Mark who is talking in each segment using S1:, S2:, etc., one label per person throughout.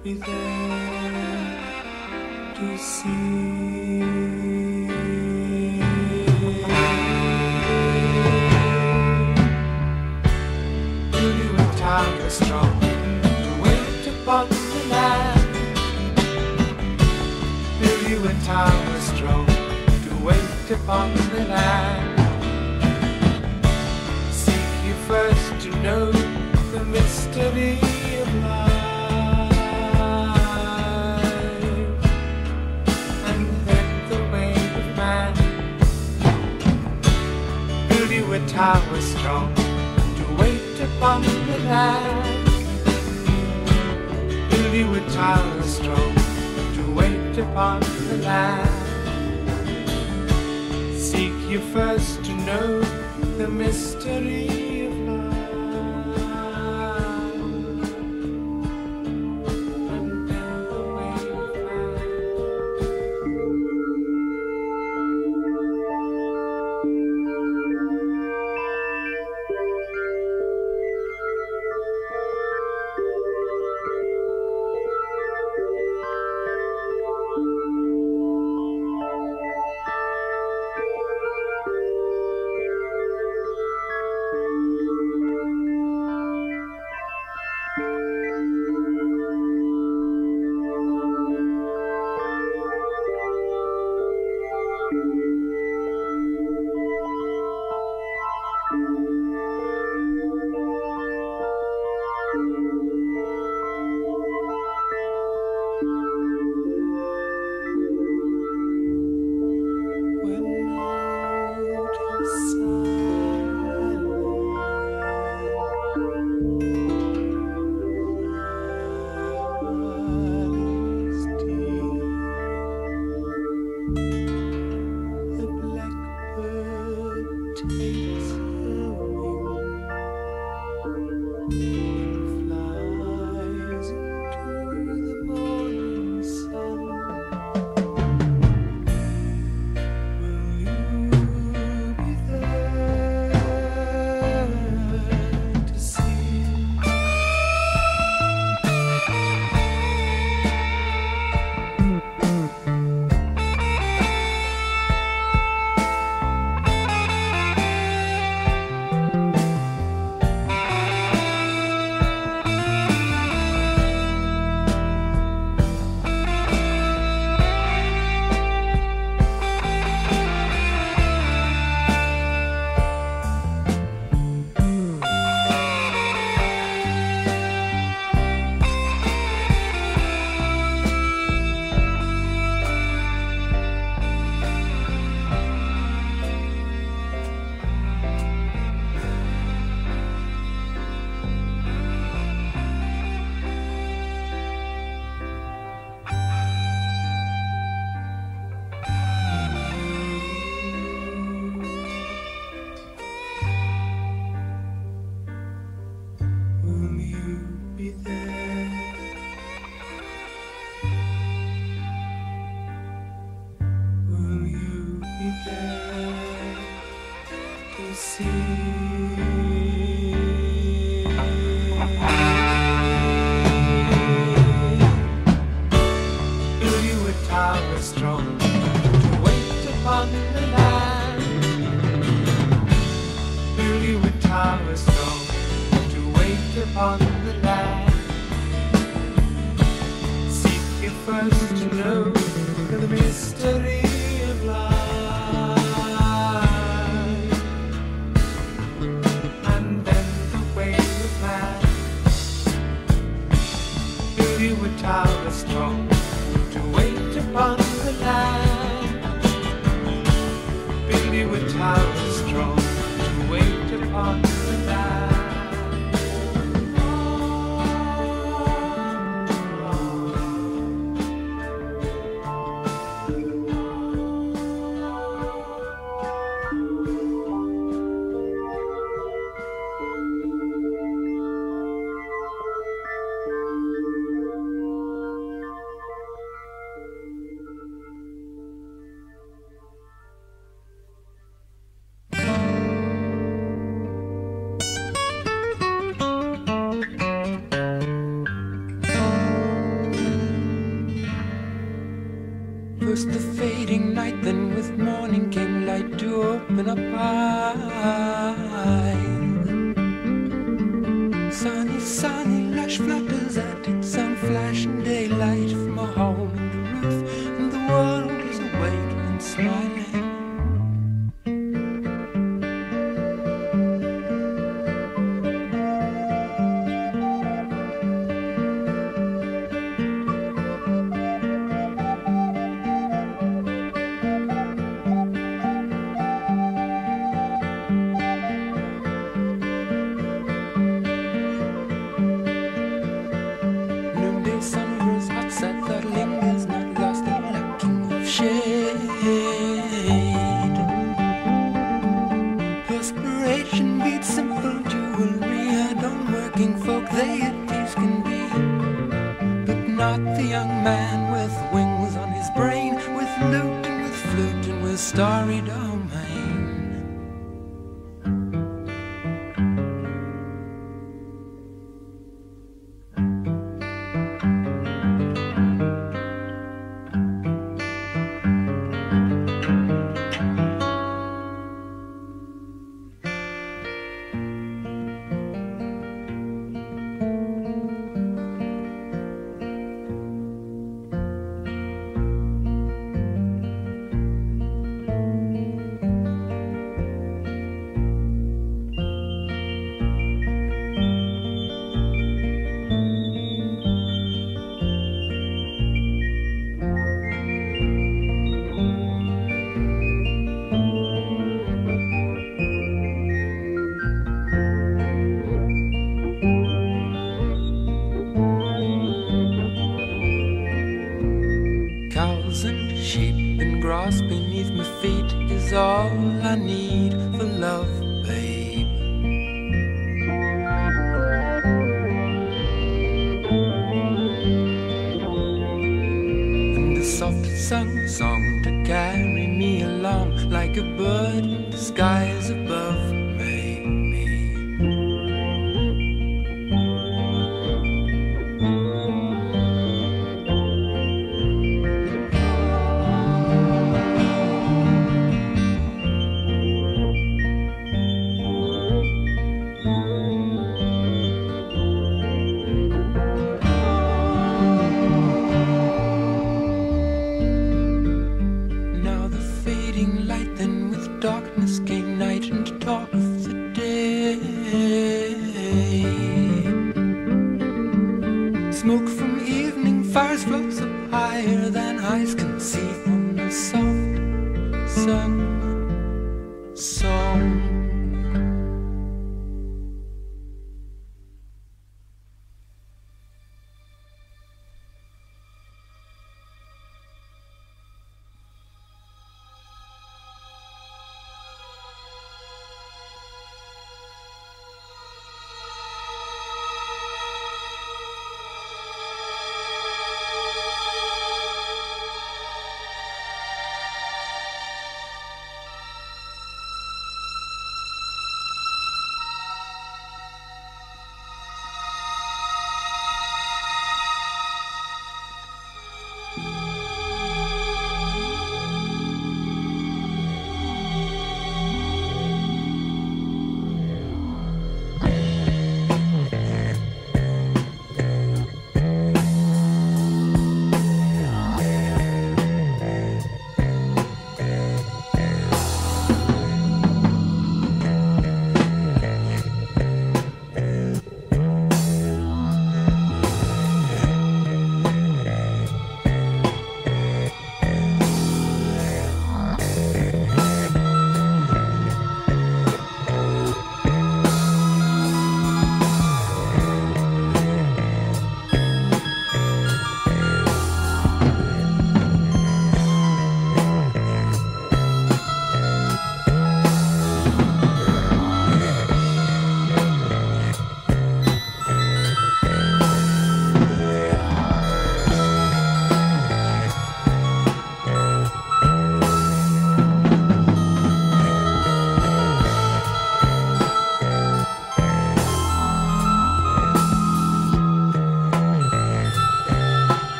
S1: be there to see. Beauty with tower strong to wait upon the land. Beauty with tower strong to wait upon the land. Seek you first to know the mystery of life, and then the way of man. Beauty with tower strong to wait upon the land. Beauty with tower strong to wait upon the land. Seek you first to know the mystery of life, and then the way of First the fading night, then with morning came light to open up eyes. Sunny, sunny, lush flutters at its sun, flashing daylight from a home in the roof, and the world is awake and smiling. Perspiration beats simple jewelry, adorn working folk, they at ease can be, but not the young man with wings on his brain, with lute and with flute and with starry domain. Cows and sheep and grass beneath my feet is all I need for love, babe. And a soft sung song to carry me along like a bird in the skies above me. Light, then with darkness came night and talk of the day. Smoke from evening fires floats up higher than eyes can see from the soft sung song.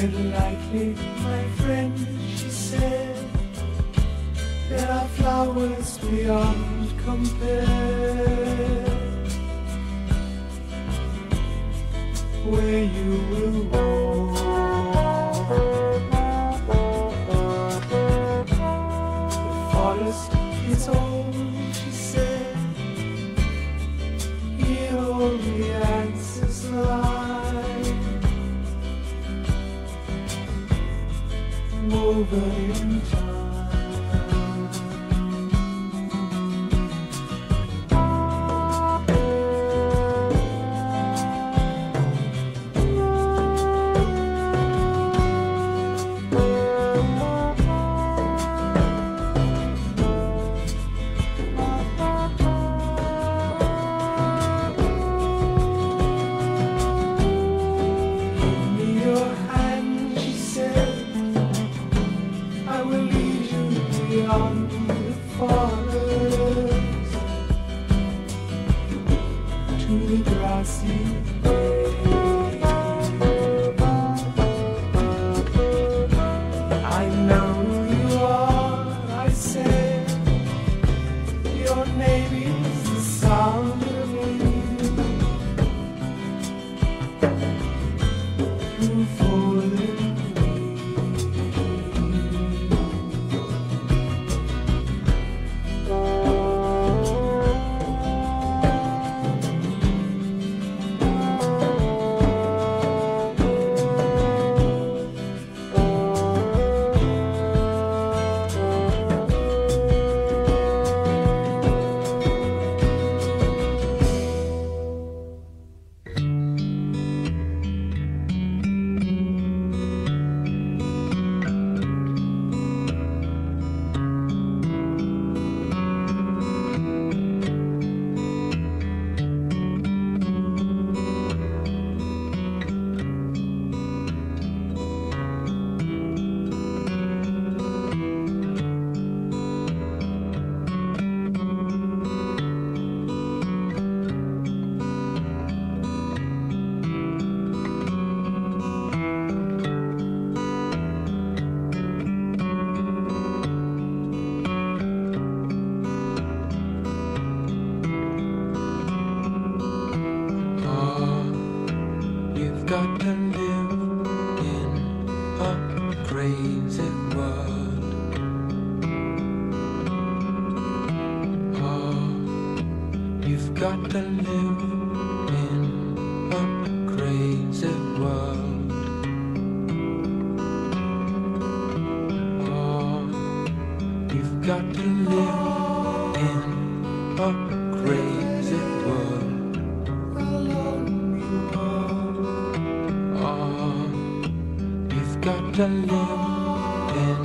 S1: tread lightly, my friend, she said. There are flowers beyond compare, where you will walk. The forest is old, she said. Here all the answers lie, woven in time.
S2: to live in